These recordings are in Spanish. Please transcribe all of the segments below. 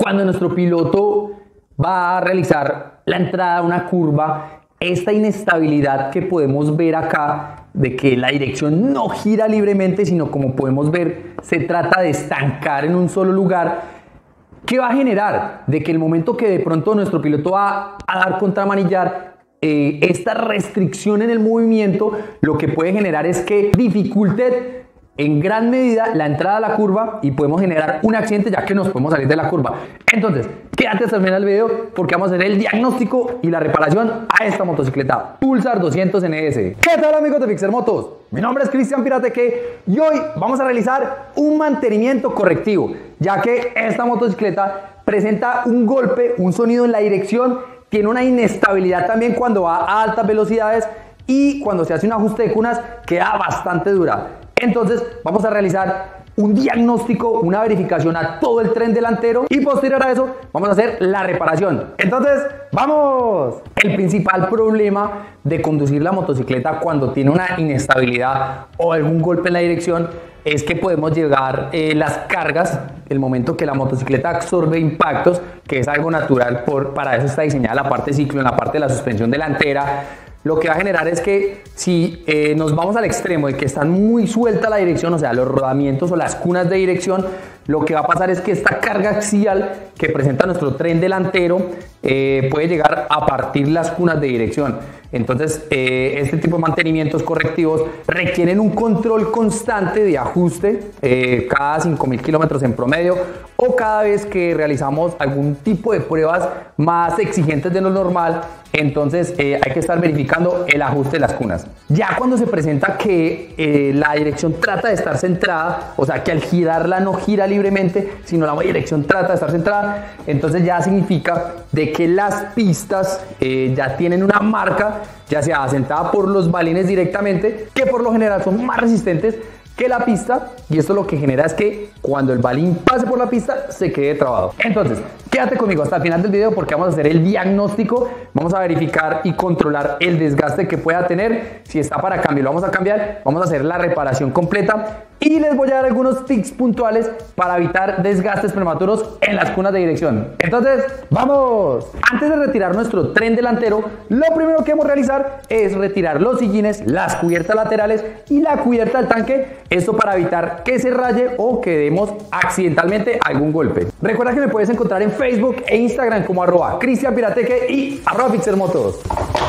cuando nuestro piloto va a realizar la entrada a una curva, esta inestabilidad que podemos ver acá, de que la dirección no gira libremente, sino como podemos ver, se trata de estancar en un solo lugar, ¿qué va a generar? De que el momento que de pronto nuestro piloto va a dar contramanillar, esta restricción en el movimiento, lo que puede generar es que dificulte en gran medida la entrada a la curva y podemos generar un accidente, ya que nos podemos salir de la curva. Entonces, quédate hasta el final del video porque vamos a hacer el diagnóstico y la reparación a esta motocicleta Pulsar 200 NS. ¿Qué tal, amigos de Fixer Motos? Mi nombre es Cristian Pirateque y hoy vamos a realizar un mantenimiento correctivo, ya que esta motocicleta presenta un golpe, un sonido en la dirección, tiene una inestabilidad también cuando va a altas velocidades y cuando se hace un ajuste de cunas queda bastante dura. Entonces vamos a realizar un diagnóstico, una verificación a todo el tren delantero y posterior a eso vamos a hacer la reparación. Entonces, ¡vamos! El principal problema de conducir la motocicleta cuando tiene una inestabilidad o algún golpe en la dirección es que podemos llegar las cargas, el momento que la motocicleta absorbe impactos, que es algo natural, para eso está diseñada la parte ciclo, en la parte de la suspensión delantera. Lo que va a generar es que si nos vamos al extremo de que está muy suelta la dirección, o sea, los rodamientos o las cunas de dirección, lo que va a pasar es que esta carga axial que presenta nuestro tren delantero puede llegar a partir las cunas de dirección. Entonces, este tipo de mantenimientos correctivos requieren un control constante de ajuste cada 5.000 kilómetros en promedio o cada vez que realizamos algún tipo de pruebas más exigentes de lo normal. Entonces hay que estar verificando el ajuste de las cunas. Ya cuando se presenta que la dirección trata de estar centrada, o sea que al girarla no gira libremente, sino la dirección trata de estar centrada, entonces ya significa de que las pistas ya tienen una marca, ya sea asentada por los balines directamente, que por lo general son más resistentes que la pista, y esto lo que genera es que cuando el balín pase por la pista se quede trabado. Entonces, quédate conmigo hasta el final del video porque vamos a hacer el diagnóstico, vamos a verificar y controlar el desgaste que pueda tener. Si está para cambio lo vamos a cambiar, vamos a hacer la reparación completa y les voy a dar algunos tips puntuales para evitar desgastes prematuros en las cunas de dirección. Entonces, ¡vamos! Antes de retirar nuestro tren delantero, lo primero que debemos realizar es retirar los sillines, las cubiertas laterales y la cubierta del tanque. Esto para evitar que se raye o que demos accidentalmente algún golpe. Recuerda que me puedes encontrar en Facebook e Instagram como @CristianPirateque y @FixerMotos.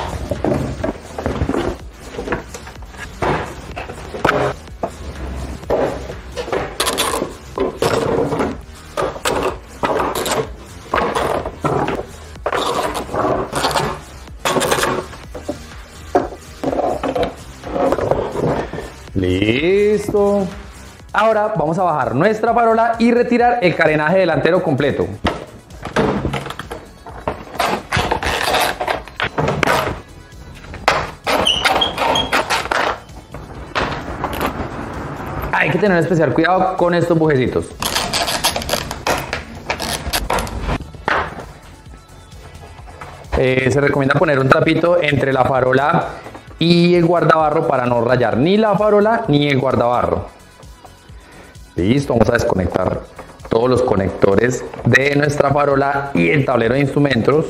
Listo. Ahora vamos a bajar nuestra farola y retirar el carenaje delantero completo. Hay que tener especial cuidado con estos bujecitos. Se recomienda poner un trapito entre la farola y el guardabarro para no rayar ni la farola ni el guardabarro. Listo, vamos a desconectar todos los conectores de nuestra farola y el tablero de instrumentos.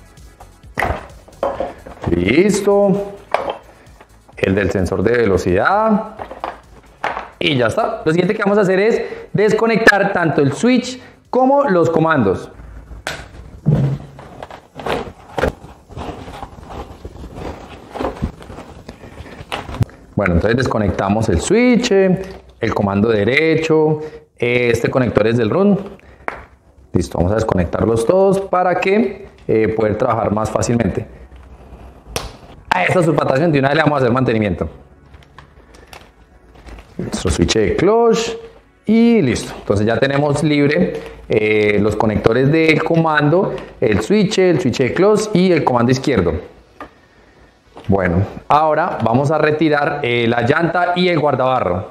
Listo. El del sensor de velocidad. Y ya está. Lo siguiente que vamos a hacer es desconectar tanto el switch como los comandos. Bueno, entonces desconectamos el switch, el comando derecho, este conector es del run. Listo, vamos a desconectarlos todos para que poder trabajar más fácilmente. A esta subpatación de una vez le vamos a hacer mantenimiento. Nuestro switch de clutch y listo. Entonces ya tenemos libre los conectores del comando, el switch de clutch y el comando izquierdo. Bueno, ahora vamos a retirar la llanta y el guardabarro.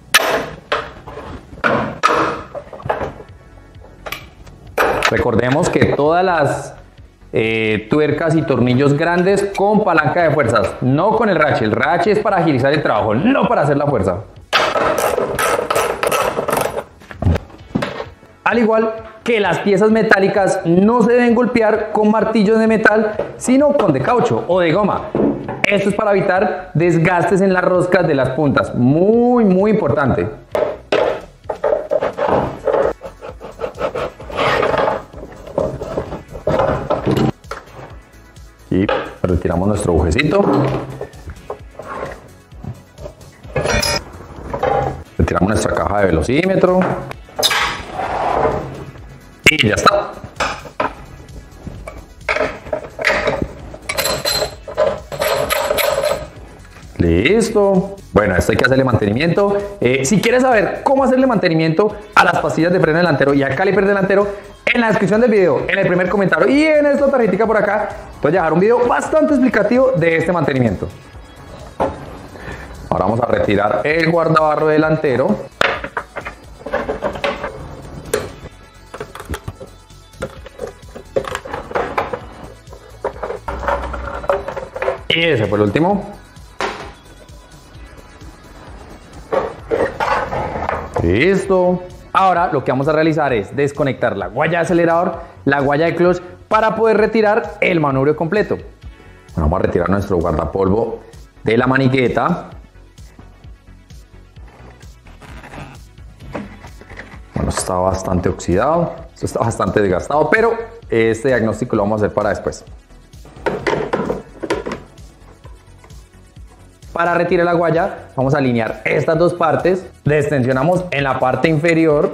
Recordemos que todas las tuercas y tornillos grandes con palanca de fuerzas, no con el ratchet. El ratchet es para agilizar el trabajo, no para hacer la fuerza. Al igual que las piezas metálicas no se deben golpear con martillos de metal, sino con de caucho o de goma. Esto es para evitar desgastes en las roscas de las puntas. Muy, muy importante. Y retiramos nuestro agujerito. Retiramos nuestra caja de velocímetro. Y ya está. Listo. Bueno, esto hay que hacerle mantenimiento. Si quieres saber cómo hacerle mantenimiento a las pastillas de freno delantero y al caliper delantero, en la descripción del video, en el primer comentario y en esta tarjetita por acá, te voy a dejar un video bastante explicativo de este mantenimiento. Ahora vamos a retirar el guardabarro delantero. Y ese fue el último. Listo. Ahora lo que vamos a realizar es desconectar la guaya de acelerador, la guaya de clutch para poder retirar el manubrio completo. Bueno, vamos a retirar nuestro guardapolvo de la maniqueta. Bueno, está bastante oxidado, esto está bastante desgastado, pero este diagnóstico lo vamos a hacer para después. Para retirar la guaya, vamos a alinear estas dos partes, destensionamos en la parte inferior,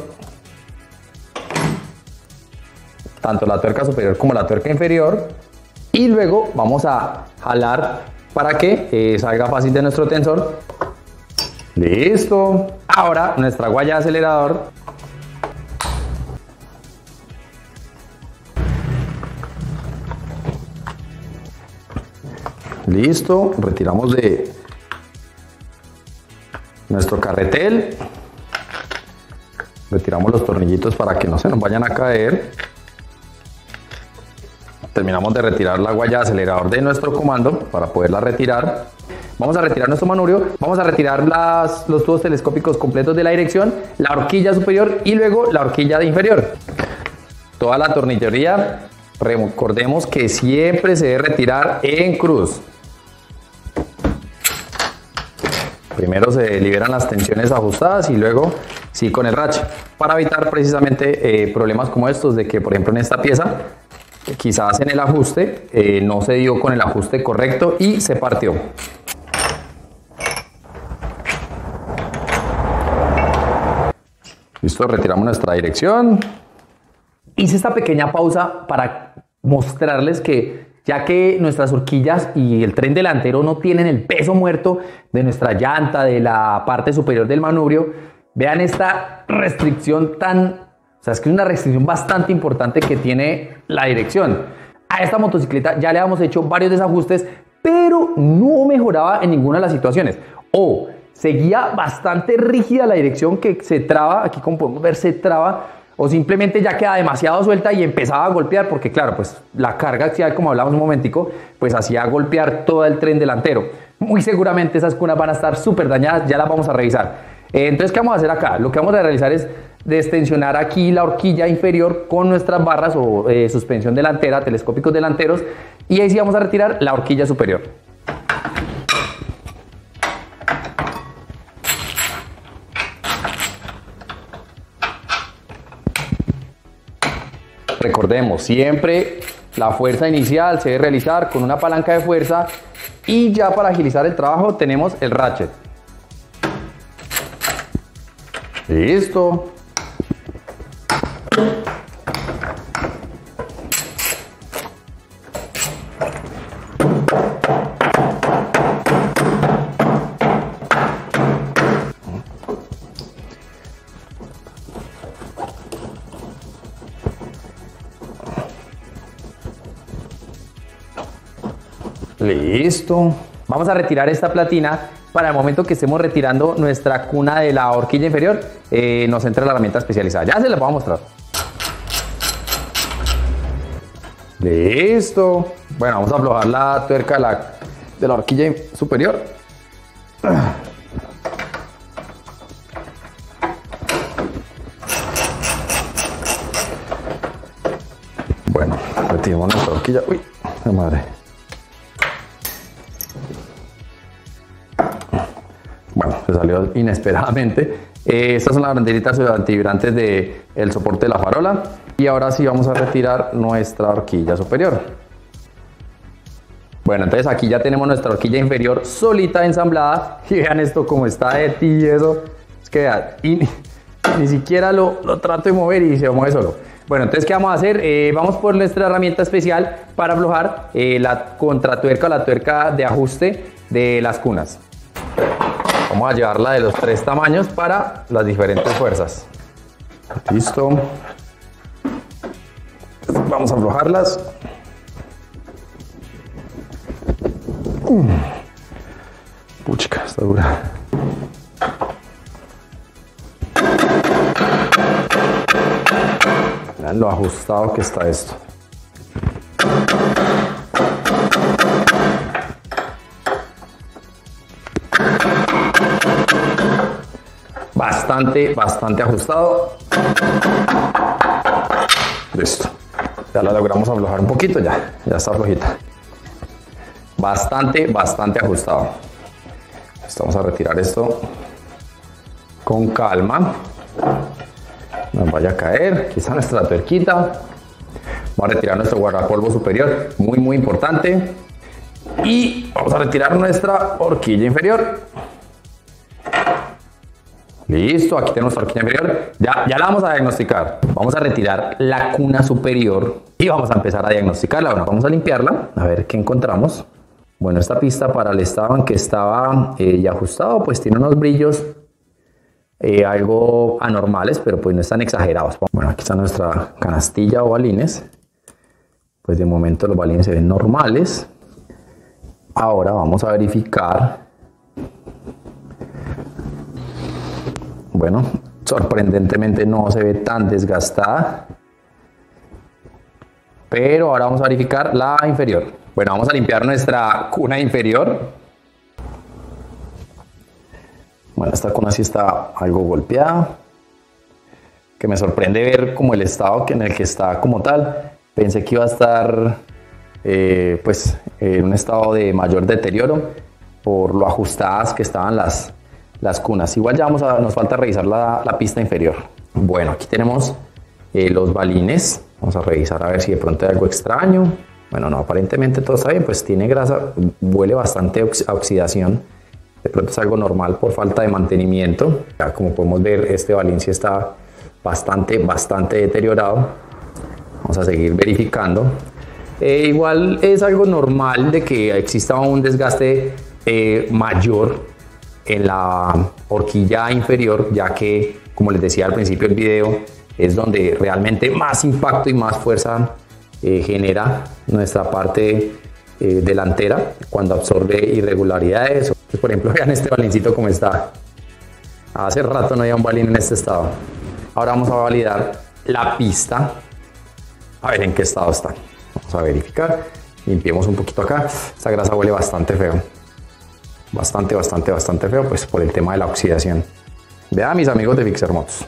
tanto la tuerca superior como la tuerca inferior, y luego vamos a jalar para que salga fácil de nuestro tensor. Listo. Ahora nuestra guaya de acelerador. Listo. Retiramos de nuestro carretel, retiramos los tornillitos para que no se nos vayan a caer. Terminamos de retirar la guaya de acelerador de nuestro comando para poderla retirar. Vamos a retirar nuestro manubrio, vamos a retirar los tubos telescópicos completos de la dirección, la horquilla superior y luego la horquilla inferior. Toda la tornillería, recordemos que siempre se debe retirar en cruz. Primero se liberan las tensiones ajustadas y luego sí con el ratchet, para evitar precisamente problemas como estos de que, por ejemplo, en esta pieza quizás en el ajuste no se dio con el ajuste correcto y se partió. Listo, retiramos nuestra dirección. Hice esta pequeña pausa para mostrarles que ya que nuestras horquillas y el tren delantero no tienen el peso muerto de nuestra llanta, de la parte superior del manubrio, vean esta restricción o sea, es que es una restricción bastante importante que tiene la dirección. A esta motocicleta ya le habíamos hecho varios desajustes, pero no mejoraba en ninguna de las situaciones. O seguía bastante rígida la dirección que se traba, aquí como podemos ver se traba, o simplemente ya queda demasiado suelta y empezaba a golpear, porque claro, pues la carga axial, como hablamos un momentico, pues hacía golpear todo el tren delantero. Muy seguramente esas cunas van a estar súper dañadas, ya las vamos a revisar. Entonces, ¿qué vamos a hacer acá? Lo que vamos a realizar es destensionar aquí la horquilla inferior con nuestras barras o suspensión delantera, telescópicos delanteros, y ahí sí vamos a retirar la horquilla superior. Recordemos, siempre la fuerza inicial se debe realizar con una palanca de fuerza y ya para agilizar el trabajo tenemos el ratchet. Listo. Listo. Vamos a retirar esta platina para el momento que estemos retirando nuestra cuna de la horquilla inferior, nos entra la herramienta especializada. Ya se la voy a mostrar. Listo. Bueno, vamos a aflojar la tuerca de la horquilla superior. Bueno, retiramos nuestra horquilla. Uy, la madre. Bueno, se salió inesperadamente. Estas son las banderitas antivibrantes del soporte de la farola. Y ahora sí vamos a retirar nuestra horquilla superior. Bueno, entonces aquí ya tenemos nuestra horquilla inferior solita ensamblada. Y vean esto como está de tieso. Es que vean, ni siquiera lo trato de mover y se mueve solo. Bueno, entonces ¿qué vamos a hacer? Vamos por nuestra herramienta especial para aflojar la contratuerca o la tuerca de ajuste de las cunas. Vamos a llevarla de los 3 tamaños para las diferentes fuerzas. Listo. Vamos a aflojarlas. Puchica, está dura. Vean lo ajustado que está esto. Bastante ajustado. Listo. Ya la logramos aflojar un poquito, ya está flojita. Bastante ajustado. Vamos a retirar esto con calma. No nos vaya a caer. Aquí está nuestra tuerquita. Vamos a retirar nuestro guardapolvo superior, muy importante. Y vamos a retirar nuestra horquilla inferior. Listo, aquí tenemos nuestra horquilla inferior. Ya la vamos a diagnosticar. Vamos a retirar la cuna superior y vamos a empezar a diagnosticarla. Bueno, vamos a limpiarla, a ver qué encontramos. Bueno, esta pista para el estado en que estaba ya ajustado, pues tiene unos brillos algo anormales, pero pues no están exagerados. Bueno, aquí está nuestra canastilla o balines. Pues de momento los balines se ven normales. Ahora vamos a verificar. Bueno, sorprendentemente no se ve tan desgastada. Pero ahora vamos a verificar la inferior. Bueno, vamos a limpiar nuestra cuna inferior. Bueno, esta cuna sí está algo golpeada. Que me sorprende ver como el estado en el que está como tal. Pensé que iba a estar pues en un estado de mayor deterioro por lo ajustadas que estaban las cunas. Igual ya nos falta revisar la pista inferior. Bueno, aquí tenemos los balines. Vamos a revisar a ver si de pronto hay algo extraño. Bueno, no, aparentemente todo está bien, pues tiene grasa, huele bastante a oxidación. De pronto es algo normal por falta de mantenimiento. Ya como podemos ver, este balín sí está bastante deteriorado. Vamos a seguir verificando. Igual es algo normal de que exista un desgaste mayor en la horquilla inferior, ya que, como les decía al principio del video, es donde realmente más impacto y más fuerza genera nuestra parte delantera cuando absorbe irregularidades. Entonces, por ejemplo, vean este balincito como está. Hace rato no había un balín en este estado. Ahora vamos a validar la pista, a ver en qué estado está. Vamos a verificar. Limpiemos un poquito acá. Esta grasa huele bastante feo. Bastante feo, pues por el tema de la oxidación. Vean, mis amigos de Fixer Motos.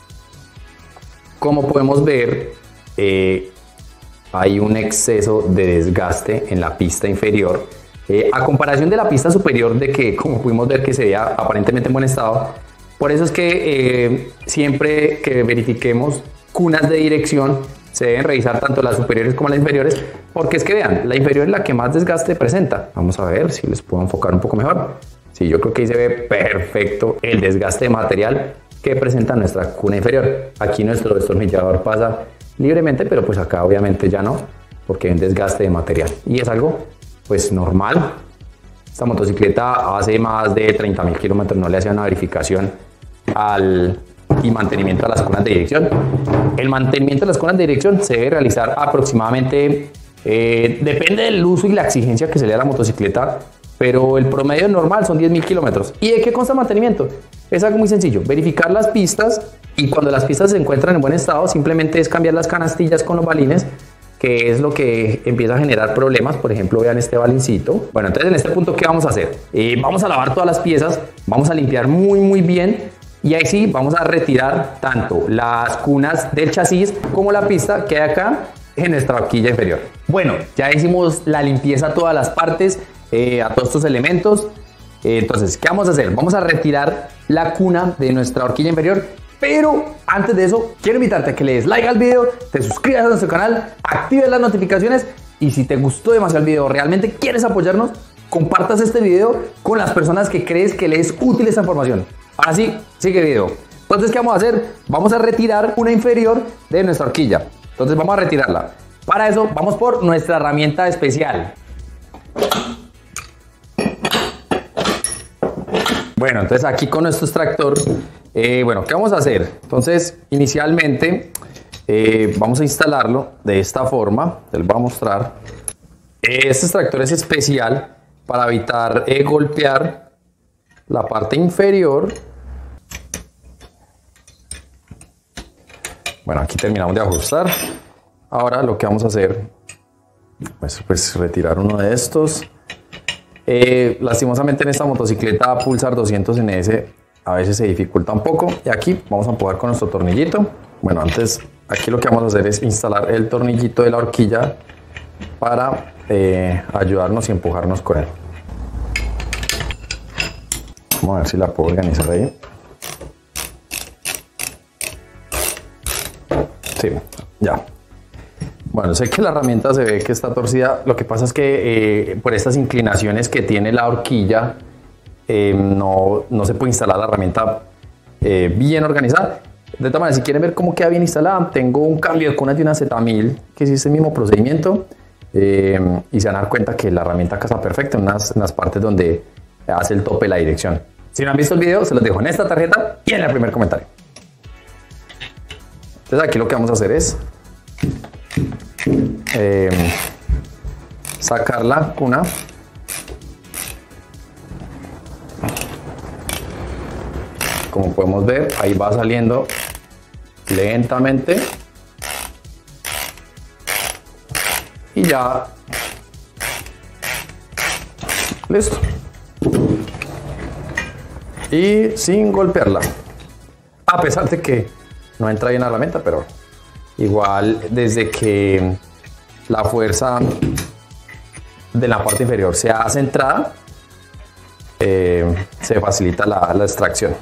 Como podemos ver, hay un exceso de desgaste en la pista inferior. A comparación de la pista superior, de que como pudimos ver que se veía aparentemente en buen estado. Por eso es que siempre que verifiquemos cunas de dirección, se deben revisar tanto las superiores como las inferiores, porque es que vean, la inferior es la que más desgaste presenta. Vamos a ver si les puedo enfocar un poco mejor. Sí, yo creo que ahí se ve perfecto el desgaste de material que presenta nuestra cuna inferior. Aquí nuestro destornillador pasa libremente, pero pues acá obviamente ya no, porque hay un desgaste de material y es algo pues normal. Esta motocicleta hace más de 30.000 kilómetros, no le hacía una verificación y mantenimiento a las cunas de dirección. El mantenimiento de las cunas de dirección se debe realizar aproximadamente, depende del uso y la exigencia que se le da a la motocicleta, pero el promedio normal son 10.000 kilómetros. ¿Y de qué consta el mantenimiento? Es algo muy sencillo, verificar las pistas, y cuando las pistas se encuentran en buen estado, simplemente es cambiar las canastillas con los balines, que es lo que empieza a generar problemas. Por ejemplo, vean este balincito. Bueno, entonces en este punto, ¿qué vamos a hacer? Vamos a lavar todas las piezas, vamos a limpiar muy bien, y ahí sí vamos a retirar tanto las cunas del chasis como la pista que hay acá, en nuestra horquilla inferior. Bueno, ya hicimos la limpieza a todas las partes, a todos estos elementos. Entonces, ¿qué vamos a hacer? Vamos a retirar la cuna de nuestra horquilla inferior, pero antes de eso, quiero invitarte a que le des like al video, te suscribas a nuestro canal, actives las notificaciones y si te gustó demasiado el video, realmente quieres apoyarnos, compartas este video con las personas que crees que les es útil esta información. Ahora sí, sigue el video. Entonces, ¿qué vamos a hacer? Vamos a retirar una inferior de nuestra horquilla. Entonces, vamos a retirarla. Para eso, vamos por nuestra herramienta especial. Bueno, entonces aquí con nuestro extractor, bueno, ¿qué vamos a hacer? Entonces, inicialmente, vamos a instalarlo de esta forma. Te lo voy a mostrar. Este extractor es especial para evitar golpear la parte inferior. Bueno, aquí terminamos de ajustar. Ahora lo que vamos a hacer es pues retirar uno de estos. Lastimosamente en esta motocicleta Pulsar 200 NS a veces se dificulta un poco. Y aquí vamos a empujar con nuestro tornillito. Bueno, antes aquí lo que vamos a hacer es instalar el tornillito de la horquilla para ayudarnos y empujarnos con él. Vamos a ver si la puedo organizar ahí. Sí, ya. Bueno, sé que la herramienta se ve que está torcida. Lo que pasa es que por estas inclinaciones que tiene la horquilla no se puede instalar la herramienta bien organizada. De todas maneras, si quieren ver cómo queda bien instalada, tengo un cambio de cunas de una Z1000 que sí es el mismo procedimiento y se van a dar cuenta que la herramienta casa perfecta en unas partes donde hace el tope de la dirección. Si no han visto el video, se los dejo en esta tarjeta y en el primer comentario. Entonces aquí lo que vamos a hacer es sacar la cuna. Como podemos ver, ahí va saliendo lentamente y ya listo, y sin golpearla, a pesar de que no entra bien la herramienta, pero igual desde que la fuerza de la parte inferior sea centrada se facilita la extracción.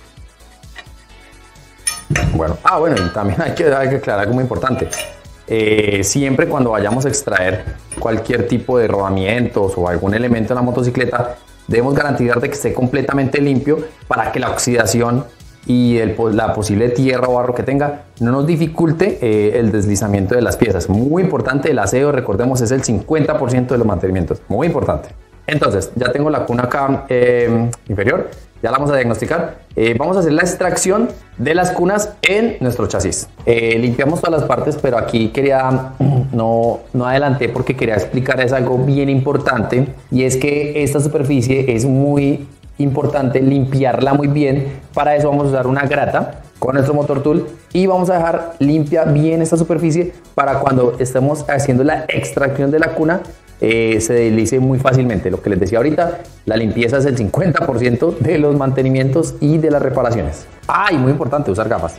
Bueno, y también hay que aclarar algo muy importante. Siempre cuando vayamos a extraer cualquier tipo de rodamientos o algún elemento de la motocicleta, debemos garantizar de que esté completamente limpio para que la oxidación y la posible tierra o barro que tenga no nos dificulte el deslizamiento de las piezas. Muy importante, el aseo, recordemos, es el 50% de los mantenimientos. Muy importante. Entonces, ya tengo la cuna acá inferior, ya la vamos a diagnosticar. Vamos a hacer la extracción de las cunas en nuestro chasis. Limpiamos todas las partes, pero aquí no adelanté porque quería explicarles algo bien importante, y es que esta superficie es muy importante limpiarla muy bien. Para eso vamos a usar una grata con nuestro motor tool y vamos a dejar limpia bien esta superficie para cuando estemos haciendo la extracción de la cuna se deslice muy fácilmente. Lo que les decía ahorita, la limpieza es el 50% de los mantenimientos y de las reparaciones. Y muy importante, usar gafas.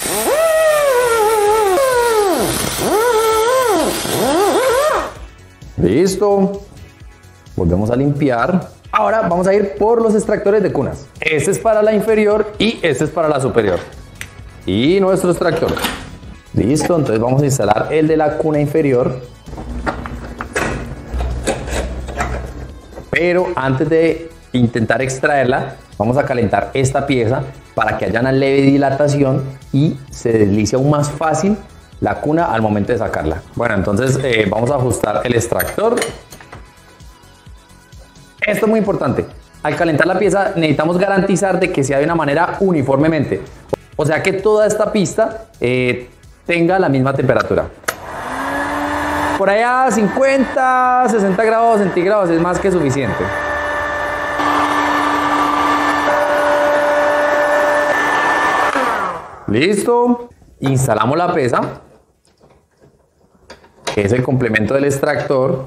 Listo, volvemos a limpiar. Ahora vamos a ir por los extractores de cunas. Este es para la inferior y este es para la superior. Y nuestro extractor. Listo, entonces vamos a instalar el de la cuna inferior. Pero antes de intentar extraerla, vamos a calentar esta pieza para que haya una leve dilatación y se deslice aún más fácil la cuna al momento de sacarla. Bueno, entonces vamos a ajustar el extractor. Esto es muy importante. Al calentar la pieza necesitamos garantizar de que sea de una manera uniformemente. O sea que toda esta pista tenga la misma temperatura. Por allá 50, 60 grados centígrados es más que suficiente. Listo. Instalamos la pesa, que es el complemento del extractor.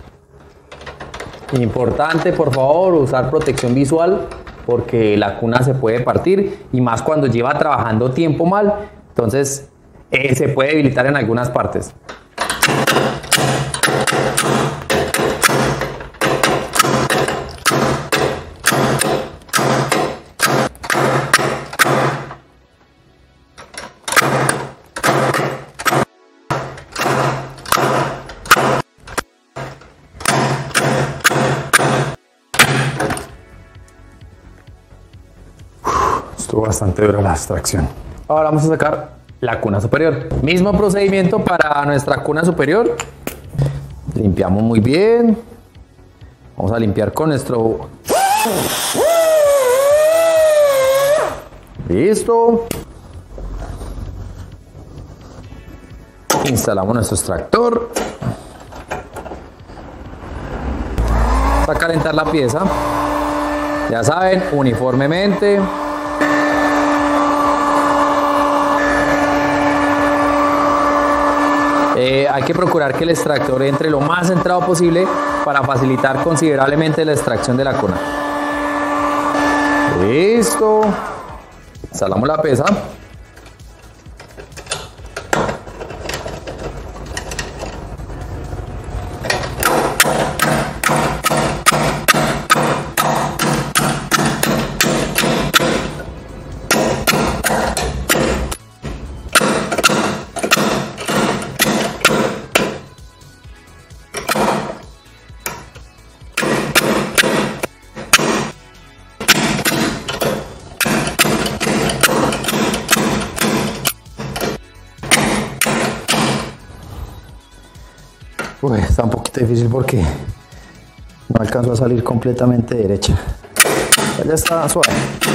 Importante, por favor, usar protección visual porque la cuna se puede partir, y más cuando lleva trabajando tiempo mal, entonces se puede debilitar en algunas partes. Estuvo bastante dura la extracción. Ahora vamos a sacar la cuna superior. Mismo procedimiento para nuestra cuna superior. Limpiamos muy bien. Vamos a limpiar con nuestro... Listo. Instalamos nuestro extractor. Para calentar la pieza. Ya saben, uniformemente. Hay que procurar que el extractor entre lo más centrado posible para facilitar considerablemente la extracción de la cuna. Listo. Instalamos la pesa. Uy, está un poquito difícil porque no alcanzo a salir completamente derecha. Ya está suave.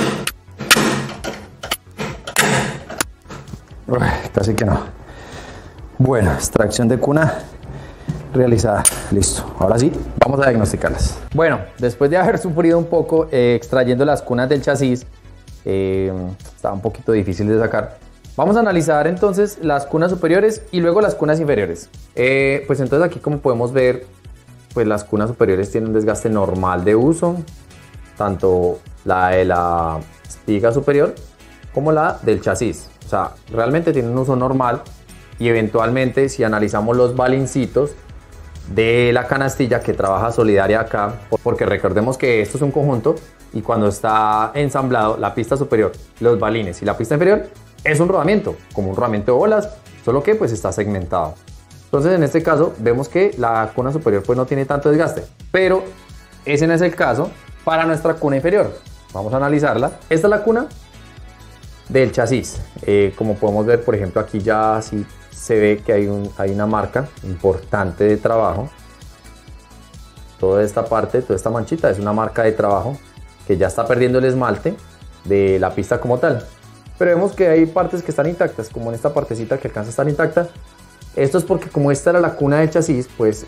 Uy, casi que no. Bueno, extracción de cuna realizada. Listo. Ahora sí, vamos a diagnosticarlas. Bueno, después de haber sufrido un poco extrayendo las cunas del chasis, estaba un poquito difícil de sacar. Vamos a analizar entonces las cunas superiores y luego las cunas inferiores. Pues entonces aquí, como podemos ver, pues las cunas superiores tienen un desgaste normal de uso, tanto la de la espiga superior como la del chasis. O sea, realmente tienen un uso normal y eventualmente si analizamos los balincitos de la canastilla que trabaja solidaria acá, porque recordemos que esto es un conjunto y cuando está ensamblado la pista superior, los balines y la pista inferior, es un rodamiento, como un rodamiento de bolas, solo que pues está segmentado. Entonces en este caso vemos que la cuna superior pues no tiene tanto desgaste, pero ese no es el caso para nuestra cuna inferior. Vamos a analizarla. Esta es la cuna del chasis. Como podemos ver, por ejemplo, aquí ya sí se ve que hay una marca importante de trabajo. Toda esta parte, toda esta manchita es una marca de trabajo que ya está perdiendo el esmalte de la pista como tal. Pero vemos que hay partes que están intactas, como en esta partecita que alcanza a estar intacta. Esto es porque como esta era la cuna del chasis, pues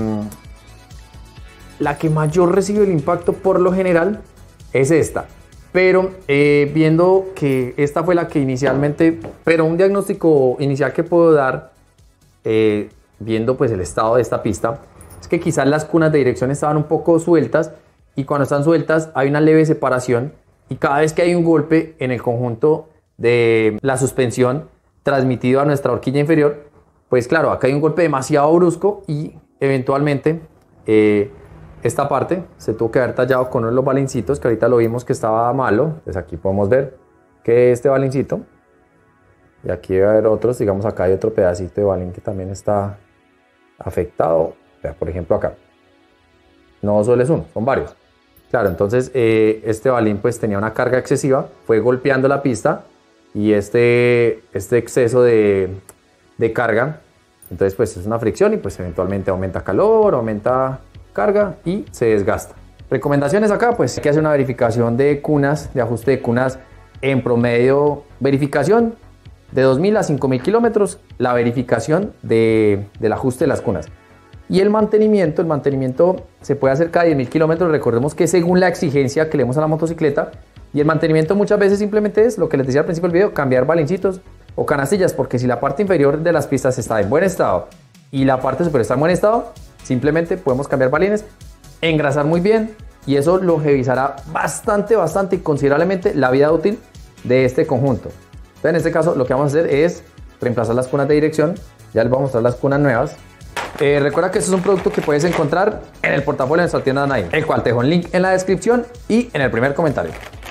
la que mayor recibe el impacto por lo general es esta. Pero viendo que esta fue la que inicialmente, pero un diagnóstico inicial que puedo dar, viendo pues el estado de esta pista, es que quizás las cunas de dirección estaban un poco sueltas y cuando están sueltas hay una leve separación y cada vez que hay un golpe en el conjunto de la suspensión transmitido a nuestra horquilla inferior, pues claro, acá hay un golpe demasiado brusco y eventualmente esta parte se tuvo que haber tallado con uno de los balincitos que ahorita lo vimos que estaba malo. Pues aquí podemos ver que este balincito, y aquí debe haber otros, digamos acá hay otro pedacito de balín que también está afectado. Por ejemplo acá, no solo es uno, son varios. Claro, entonces este balín pues tenía una carga excesiva, fue golpeando la pista y este exceso de carga, entonces pues es una fricción y pues eventualmente aumenta calor, aumenta carga y se desgasta. Recomendaciones acá, pues hay que hacer una verificación de cunas, de ajuste de cunas en promedio, verificación de 2.000 a 5.000 kilómetros, la verificación del ajuste de las cunas. Y el mantenimiento se puede hacer cada 10.000 kilómetros. Recordemos que según la exigencia que le demos a la motocicleta, y el mantenimiento muchas veces simplemente es lo que les decía al principio del video, cambiar balincitos o canastillas, porque si la parte inferior de las pistas está en buen estado y la parte superior está en buen estado, simplemente podemos cambiar balines, engrasar muy bien y eso longevisará bastante y considerablemente la vida útil de este conjunto. Entonces en este caso lo que vamos a hacer es reemplazar las cunas de dirección. Ya les voy a mostrar las cunas nuevas. Recuerda que este es un producto que puedes encontrar en el portafolio de nuestra tienda Naim, el cual te dejo un link en la descripción y en el primer comentario.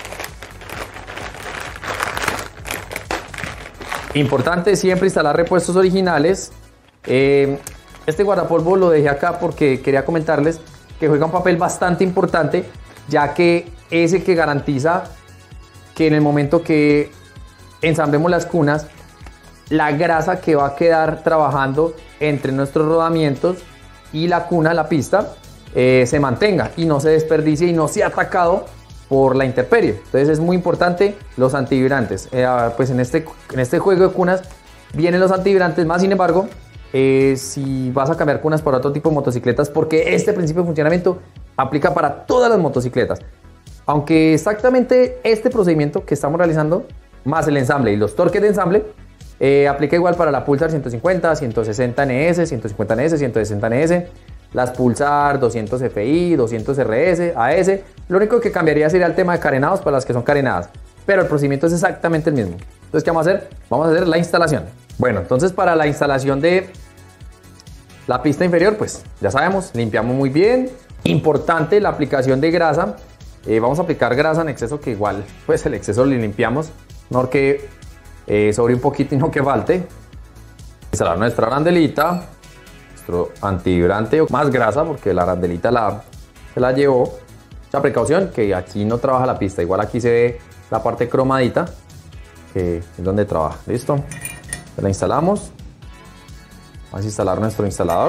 Importante siempre instalar repuestos originales. Este guardapolvo lo dejé acá porque quería comentarles que juega un papel bastante importante, ya que es el que garantiza que en el momento que ensamblemos las cunas, la grasa que va a quedar trabajando entre nuestros rodamientos y la cuna, la pista, se mantenga y no se desperdicie y no sea atacado por la intemperie. Entonces es muy importante los antivibrantes. Pues en este juego de cunas vienen los antivibrantes, más sin embargo, si vas a cambiar cunas por otro tipo de motocicletas, porque este principio de funcionamiento aplica para todas las motocicletas. Aunque exactamente este procedimiento que estamos realizando, más el ensamble y los torques de ensamble, aplica igual para la Pulsar 150, 160 NS, 150 NS, 160 NS, las Pulsar 200 FI, 200 RS, AS. Lo único que cambiaría sería el tema de carenados para las que son carenadas, pero el procedimiento es exactamente el mismo. Entonces, ¿qué vamos a hacer? Vamos a hacer la instalación. Bueno, entonces para la instalación de la pista inferior, pues ya sabemos, limpiamos muy bien. Importante la aplicación de grasa. Vamos a aplicar grasa en exceso, que igual pues el exceso lo limpiamos, no que sobre un poquito y no que falte. Instalar nuestra arandelita, nuestro antivibrante, más grasa porque la arandelita se la llevó. Mucha precaución que aquí no trabaja la pista, igual aquí se ve la parte cromadita que es donde trabaja. Listo, la instalamos. Vamos a instalar nuestro instalador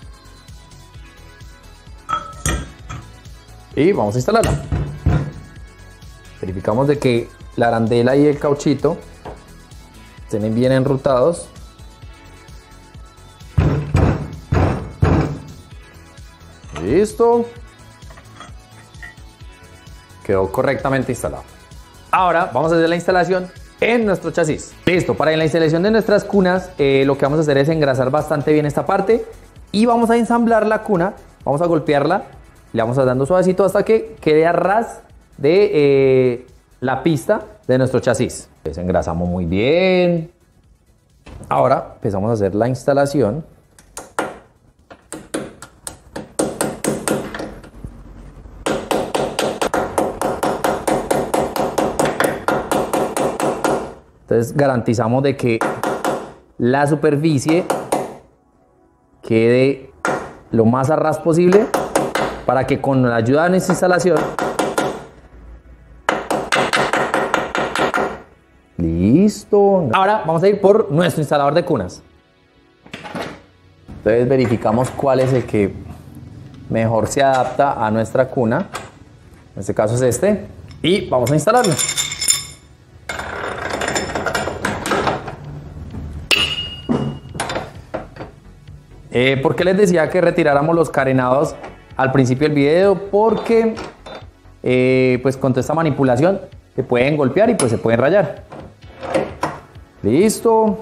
y vamos a instalarla. Verificamos de que la arandela y el cauchito estén bien enrutados. Listo. Quedó correctamente instalado. Ahora vamos a hacer la instalación en nuestro chasis. Listo, para la instalación de nuestras cunas, lo que vamos a hacer es engrasar bastante bien esta parte y vamos a ensamblar la cuna, vamos a golpearla, le vamos a dando suavecito hasta que quede a ras de la pista de nuestro chasis. Entonces engrasamos muy bien. Ahora empezamos a hacer la instalación. Entonces garantizamos de que la superficie quede lo más a ras posible para que con la ayuda de nuestra instalación. Listo. Ahora vamos a ir por nuestro instalador de cunas. Entonces verificamos cuál es el que mejor se adapta a nuestra cuna. En este caso es este. Y vamos a instalarlo. ¿Por qué les decía que retiráramos los carenados al principio del video? Porque pues con toda esta manipulación se pueden golpear y pues se pueden rayar. Listo.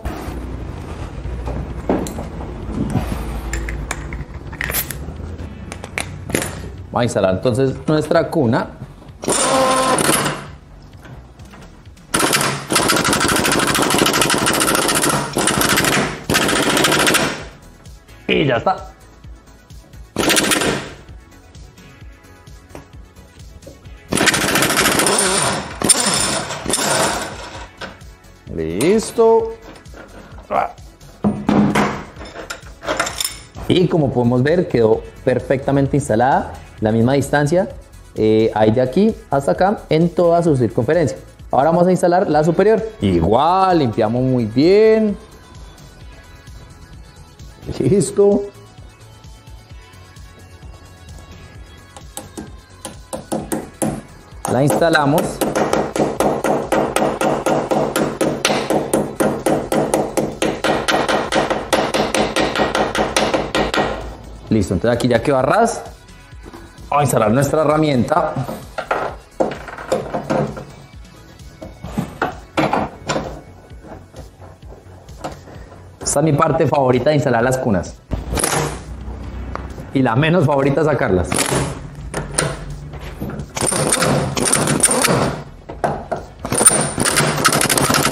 Vamos a instalar entonces nuestra cuna. Y ya está. Listo. Y como podemos ver, quedó perfectamente instalada. La misma distancia hay de aquí hasta acá en toda su circunferencia. Ahora vamos a instalar la superior. Igual, limpiamos muy bien. Listo. La instalamos. Listo, entonces aquí ya quedó a ras. Vamos a instalar nuestra herramienta. Esta es mi parte favorita de instalar las cunas. Y la menos favorita es sacarlas.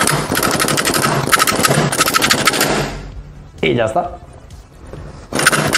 Y ya está.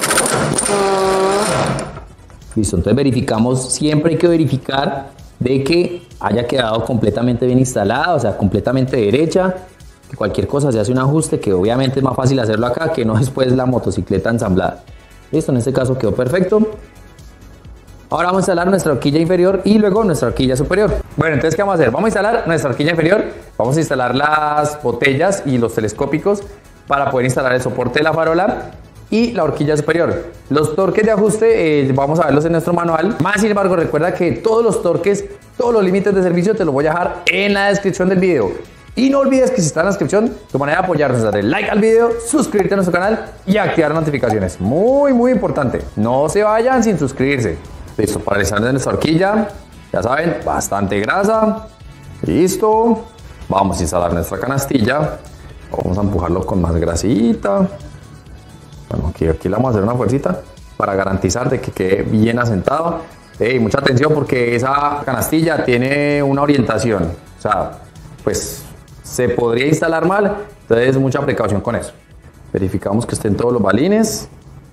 Listo, entonces verificamos, siempre hay que verificar de que haya quedado completamente bien instalada, o sea, completamente derecha, que cualquier cosa se hace un ajuste, que obviamente es más fácil hacerlo acá que no después la motocicleta ensamblada. Listo, en este caso quedó perfecto. Ahora vamos a instalar nuestra horquilla inferior y luego nuestra horquilla superior. Bueno, entonces ¿qué vamos a hacer? Vamos a instalar nuestra horquilla inferior, vamos a instalar las botellas y los telescópicos para poder instalar el soporte de la farola y la horquilla superior. Los torques de ajuste vamos a verlos en nuestro manual. Más sin embargo, recuerda que todos los torques, todos los límites de servicio te los voy a dejar en la descripción del video. Y no olvides que si está en la descripción, tu manera de apoyarnos es darle like al video, suscribirte a nuestro canal y activar notificaciones. Muy importante. No se vayan sin suscribirse. Listo, para realizar nuestra horquilla, ya saben, bastante grasa. Listo. Vamos a instalar nuestra canastilla. Vamos a empujarlo con más grasita. Bueno, aquí le vamos a hacer una fuercita para garantizar de que quede bien asentado. Mucha atención porque esa canastilla tiene una orientación. O sea, pues se podría instalar mal. Entonces mucha precaución con eso. Verificamos que estén todos los balines.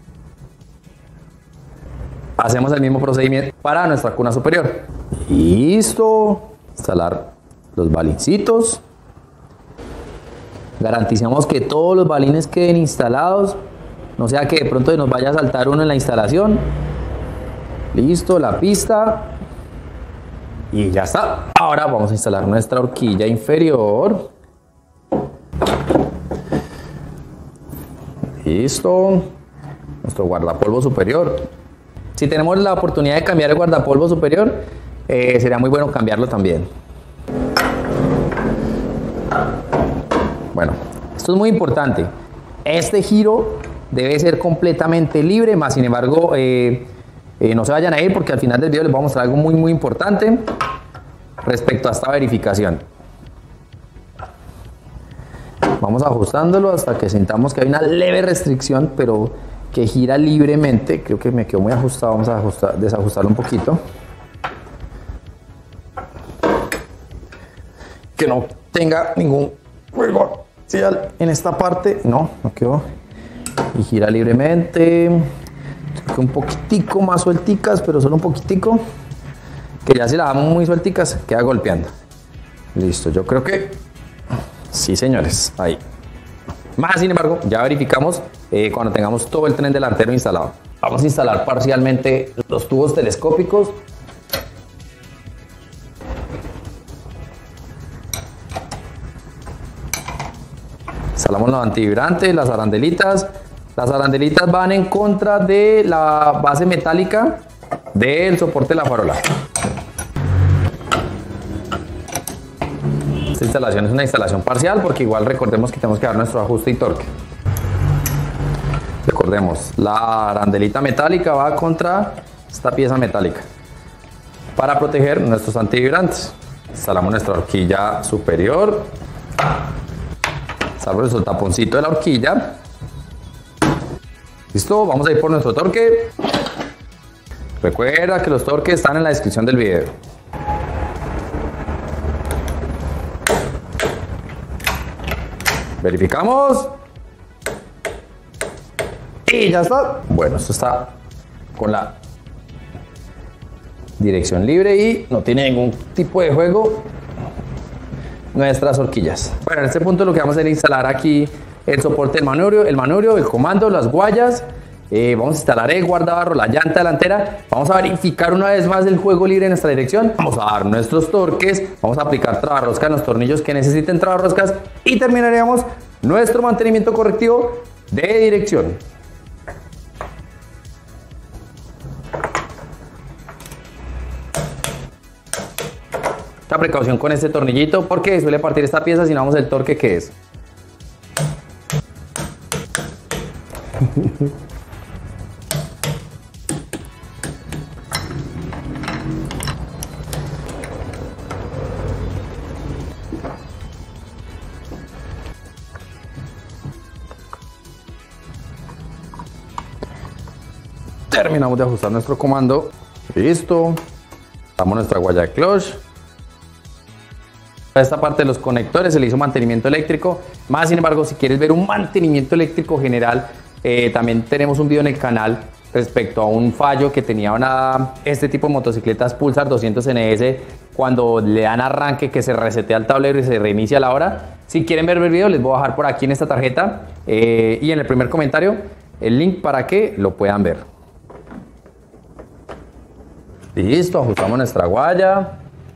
Hacemos el mismo procedimiento para nuestra cuna superior. Listo. Instalar los balincitos. Garanticemos que todos los balines queden instalados. No sea que de pronto nos vaya a saltar uno en la instalación. Listo, la pista. Y ya está. Ahora vamos a instalar nuestra horquilla inferior. Listo. Nuestro guardapolvo superior. Si tenemos la oportunidad de cambiar el guardapolvo superior, sería muy bueno cambiarlo también. Bueno, esto es muy importante. Este giro debe ser completamente libre, más sin embargo, no se vayan a ir porque al final del video les voy a mostrar algo muy importante respecto a esta verificación. Vamos ajustándolo hasta que sintamos que hay una leve restricción, pero que gira libremente. Creo que me quedó muy ajustado. Vamos a desajustarlo un poquito. Que no tenga ningún rigor en esta parte. No quedó. Y gira libremente. Un poquitico más suelticas, pero solo un poquitico. Que ya si la damos muy suelticas, queda golpeando. Listo, yo creo que sí, señores. Ahí. Más sin embargo, ya verificamos cuando tengamos todo el tren delantero instalado. Vamos a instalar parcialmente los tubos telescópicos. Instalamos los antivibrantes, las arandelitas. Las arandelitas van en contra de la base metálica del soporte de la farola. Esta instalación es una instalación parcial porque igual recordemos que tenemos que dar nuestro ajuste y torque. Recordemos, la arandelita metálica va contra esta pieza metálica para proteger nuestros antivibrantes. Instalamos nuestra horquilla superior. Salvo el taponcito de la horquilla. Listo, vamos a ir por nuestro torque. Recuerda que los torques están en la descripción del video. Verificamos. Y ya está. Bueno, esto está con la dirección libre y no tiene ningún tipo de juego nuestras horquillas. Bueno, en este punto lo que vamos a hacer es instalar aquí el soporte del manubrio, el comando, las guayas. Vamos a instalar el guardabarro, la llanta delantera. Vamos a verificar una vez más el juego libre en nuestra dirección. Vamos a dar nuestros torques. Vamos a aplicar trabarrosca en los tornillos que necesiten trabarroscas. Y terminaríamos nuestro mantenimiento correctivo de dirección. Esta precaución con este tornillito porque suele partir esta pieza si no damos el torque que es. Terminamos de ajustar nuestro comando. Listo. Damos nuestra guaya de clutch. A esta parte de los conectores se le hizo mantenimiento eléctrico. Más sin embargo, si quieres ver un mantenimiento eléctrico general, también tenemos un video en el canal respecto a un fallo que tenía este tipo de motocicletas Pulsar 200 NS cuando le dan arranque, que se resetea el tablero y se reinicia la hora. Si quieren ver el video, les voy a dejar por aquí en esta tarjeta y en el primer comentario el link para que lo puedan ver. Listo, ajustamos nuestra guaya.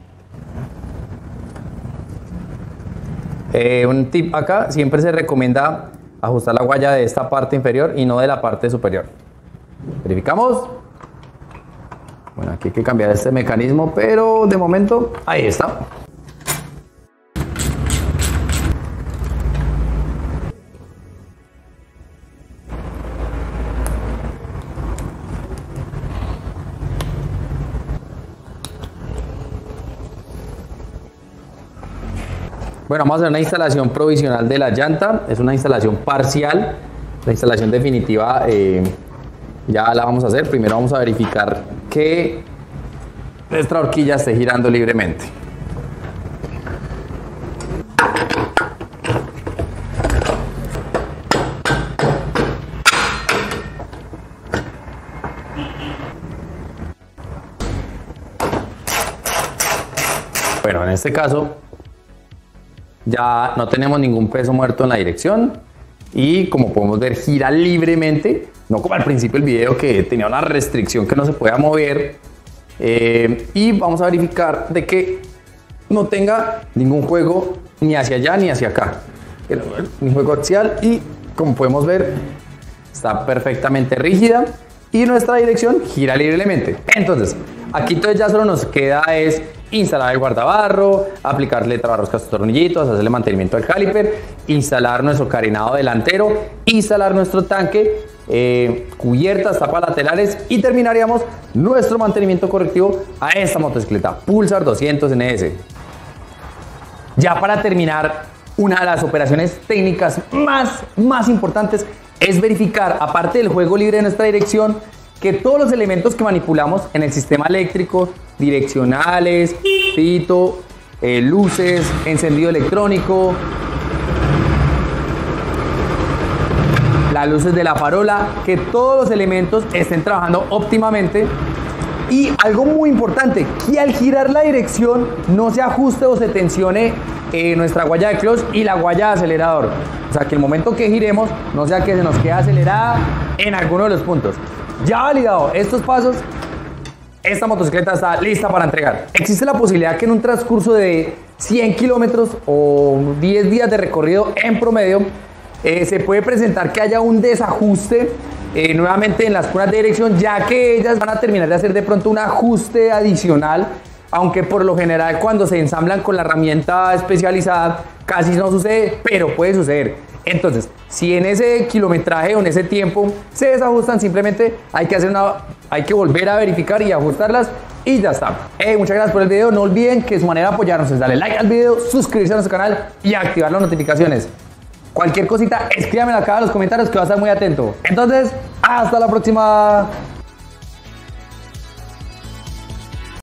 Un tip acá, siempre se recomienda ajustar la guaya de esta parte inferior y no de la parte superior. Verificamos. Bueno, aquí hay que cambiar este mecanismo, pero de momento ahí está. Bueno, vamos a hacer una instalación provisional de la llanta. Es una instalación parcial. La instalación definitiva ya la vamos a hacer. Primero vamos a verificar que nuestra horquilla esté girando libremente. Bueno, en este caso ya no tenemos ningún peso muerto en la dirección y como podemos ver gira libremente, no como al principio del video que tenía una restricción que no se podía mover. Y vamos a verificar de que no tenga ningún juego ni hacia allá ni hacia acá, un juego axial, y como podemos ver está perfectamente rígida y nuestra dirección gira libremente. Entonces aquí entonces ya solo nos queda es instalar el guardabarro, aplicarle trabarroscas a sus tornillitos, hacerle mantenimiento al caliper, instalar nuestro carenado delantero, instalar nuestro tanque, cubiertas, tapas laterales, y terminaríamos nuestro mantenimiento correctivo a esta motocicleta Pulsar 200 NS. Ya para terminar, una de las operaciones técnicas más importantes es verificar, aparte del juego libre de nuestra dirección, que todos los elementos que manipulamos en el sistema eléctrico, direccionales, pito, luces, encendido electrónico, las luces de la farola, que todos los elementos estén trabajando óptimamente. Y algo muy importante, que al girar la dirección no se ajuste o se tensione nuestra guaya de clutch y la guaya de acelerador. O sea, que el momento que giremos no sea que se nos quede acelerada en alguno de los puntos. Ya validado estos pasos, esta motocicleta está lista para entregar. Existe la posibilidad que en un transcurso de 100 kilómetros o 10 días de recorrido en promedio se puede presentar que haya un desajuste nuevamente en las cuerdas de dirección, ya que ellas van a terminar de hacer de pronto un ajuste adicional, aunque por lo general cuando se ensamblan con la herramienta especializada casi no sucede, pero puede suceder. Entonces, si en ese kilometraje o en ese tiempo se desajustan, simplemente hay que volver a verificar y ajustarlas y ya está. Muchas gracias por el video. No olviden que su manera de apoyarnos es darle like al video, suscribirse a nuestro canal y activar las notificaciones. Cualquier cosita, escríbanmela acá en los comentarios que voy a estar muy atento. Entonces, hasta la próxima.